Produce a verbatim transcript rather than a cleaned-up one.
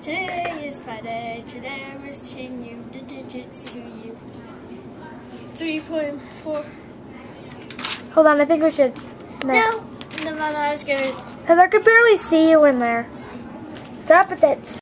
Today is Pi Day. Today I was teaching you the digits to you. three point four. Hold on, I think we should. No. No, no, no, I was gonna. Because I could barely see you in there. Stop it.